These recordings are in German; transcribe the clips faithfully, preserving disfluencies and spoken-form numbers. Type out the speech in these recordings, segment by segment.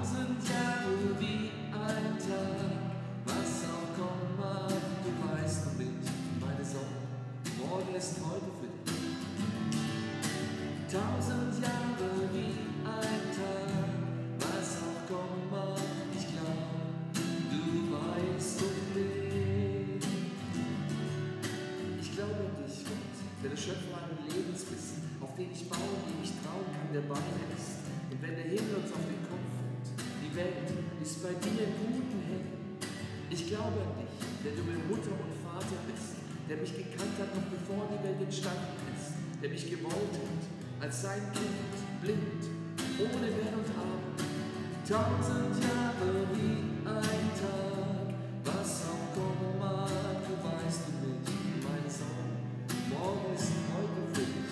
Tausend Jahre wie ein Tag, was auch kommen mag, du weißt um mich, meine Sonne, morgen ist heute für dich. Tausend Jahre wie ein Tag, was auch kommen mag, ich glaub, du weißt um mich. Ich glaube an dich, Gott, der der Schöpfer meines Lebens bist, auf den ich baue, dem ich trauen kann, der bei mir ist. Und wenn der Himmel uns auf den Kopf fällt, die Welt ist bei dir in guten Händen. Ich glaube an dich, der du mir Mutter und Vater bist, der mich gekannt hat, noch bevor die Welt entstanden ist, der mich gewollt hat, als sein Kind, blind, ohne Wenn und Aber. Tausend Jahre wie ein Tag, was auch kommen mag, du weißt du mich, meine Sonne, morgen ist heute für dich.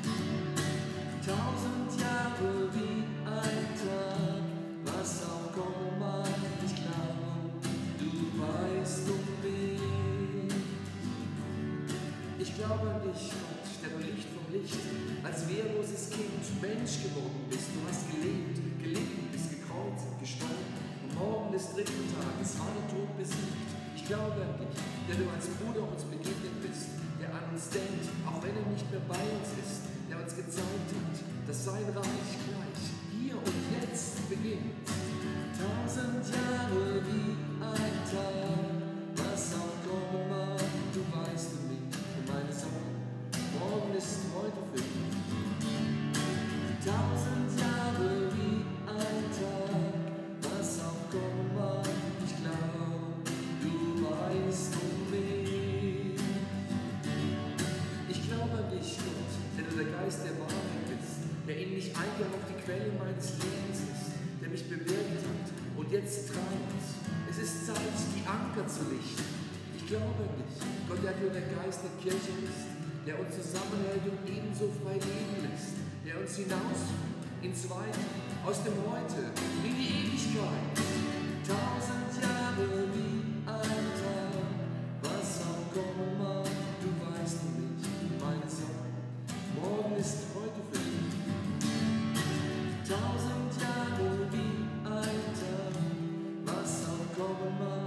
Tausend Jahre wie ein Tag, was auch kommen mag, ich glaube, du weißt um mich. Ich glaube an dich, Gott, der du Licht vom Licht, als wehrloses Kind Mensch geworden bist. Du hast gelebt, gelitten, bist gekreuzigt, gestorben. Und morgen des dritten Tages war der Tod besiegt. Ich glaube an dich, der du als Bruder uns begegnet bist, der an uns denkt, auch wenn er nicht mehr bei uns ist, der uns gezeigt hat, dass sein Reich gleich hier und jetzt beginnt. Tausend Jahre wie ein Tag, was auch kommen mag, du weißt um mich, meine Sonne, morgen ist heute für dich. Tausend Jahre wie ein Tag, was auch kommen mag, ich glaube, du weißt um mich. Ich glaube an dich, Gott, der du der Geist der Wahrheit bist, der in mich eingehaucht die Quelle meines Lebens ist, der mich bewirkt hat und jetzt treibt. Es ist Zeit, die Anker zu lichten. Ich glaube an dich, Gott, der du der Geist der Kirche bist, der uns zusammenhält und ebenso frei leben lässt, der uns hinausführt ins Weite, aus dem Heute in die Ewigkeit. Tausend Jahre wie ein Tag, was auch kommen mag, du weißt um mich, meine Sonne, morgen ist heute für dich. Tausend Jahre wie ein Tag, was auch kommen mag.